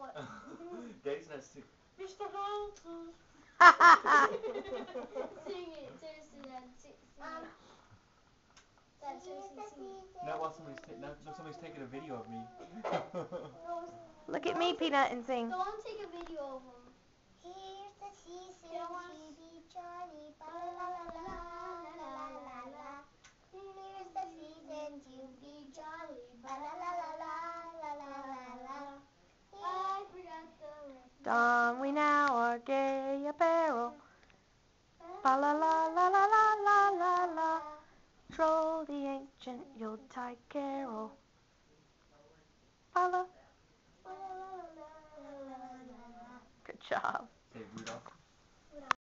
What? Daddy's not sick. Mr. Hanky. Sing it, seriously, Dad. Sing it. Dad, seriously, sing it. Not while somebody's taking a video of me. Look at me, Peanut, and sing. Don't take a video of him. Here's the season, be jolly, ba la la la la la la la. Here's the season to be jolly, ba la la la la la la la. I forgot the rest. Don we now our gay apparel. Ba la la la la la la la la. Troll the ancient Yuletide carol. Ba la. Good job. Say Rudolph.